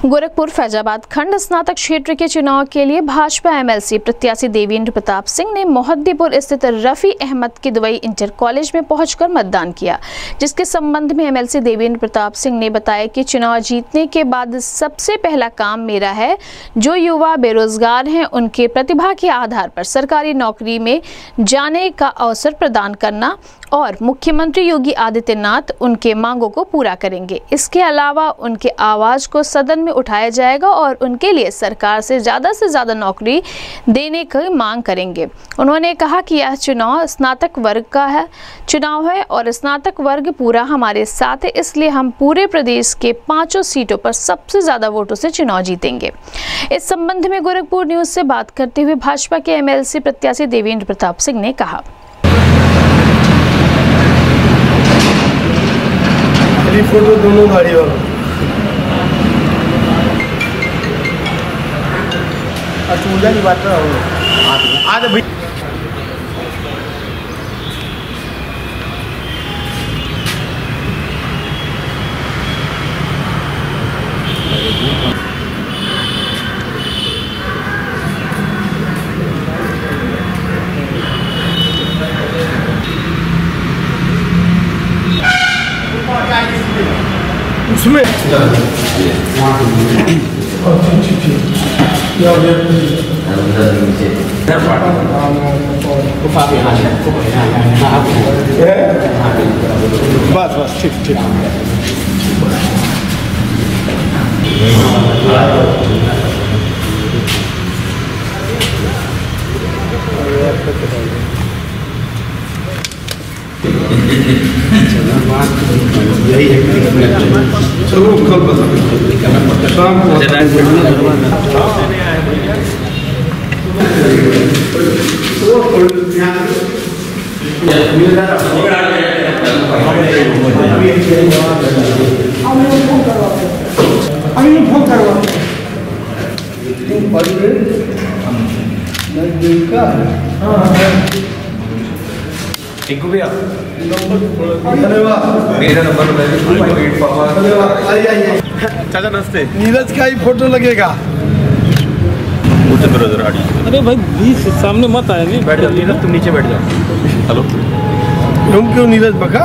गोरखपुर फैजाबाद खंड स्नातक क्षेत्र के चुनाव के लिए भाजपा एमएलसी प्रत्याशी देवेंद्र प्रताप सिंह ने मोहद्दीपुर स्थित रफी अहमद की दुबई इंटर कॉलेज में पहुंचकर मतदान किया, जिसके संबंध में एमएलसी देवेंद्र प्रताप सिंह ने बताया कि चुनाव जीतने के बाद सबसे पहला काम मेरा है, जो युवा बेरोजगार हैं उनके प्रतिभा के आधार पर सरकारी नौकरी में जाने का अवसर प्रदान करना और मुख्यमंत्री योगी आदित्यनाथ उनके मांगों को पूरा करेंगे। इसके अलावा उनके आवाज को सदन में उठाया जाएगा और उनके लिए सरकार से ज़्यादा नौकरी देने की मांग करेंगे। उन्होंने कहा कि यह चुनाव स्नातक वर्ग का चुनाव है और स्नातक वर्ग पूरा हमारे साथ है, इसलिए हम पूरे प्रदेश के 5 सीटों पर सबसे ज़्यादा वोटों से चुनाव जीतेंगे। इस संबंध में गोरखपुर न्यूज से बात करते हुए भाजपा के एमएलसी प्रत्याशी देवेंद्र प्रताप सिंह ने कहा, फोटो दोनों गाड़ी वालों अच्छा की बात आज भाई उसमें बस ठीक यही है चलो कल शाम को फोन करवा टिंकू भैया धन्यवाद। मेरा नंबर चाचा नमस्ते। नीरज का ही फोटो लगेगा। अरे भाई बीच सामने मत आया। नहीं बैठ जाओ नीरज, तुम नीचे बैठ जाओ। हेलो क्यों नीरज बका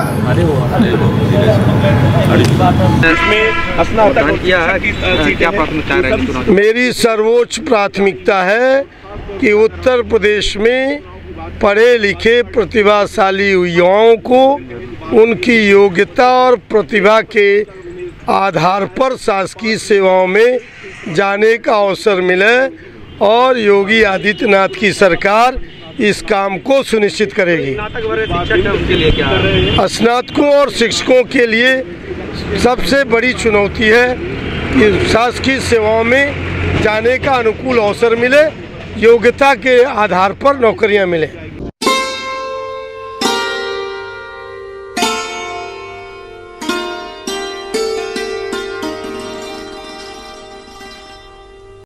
मेरी सर्वोच्च प्राथमिकता है कि उत्तर प्रदेश में पढ़े लिखे प्रतिभाशाली युवाओं को उनकी योग्यता और प्रतिभा के आधार पर शासकीय सेवाओं में जाने का अवसर मिले और योगी आदित्यनाथ की सरकार इस काम को सुनिश्चित करेगी। स्नातकों और शिक्षकों के लिए सबसे बड़ी चुनौती है कि शासकीय सेवाओं में जाने का अनुकूल अवसर मिले, योग्यता के आधार पर नौकरियां मिले।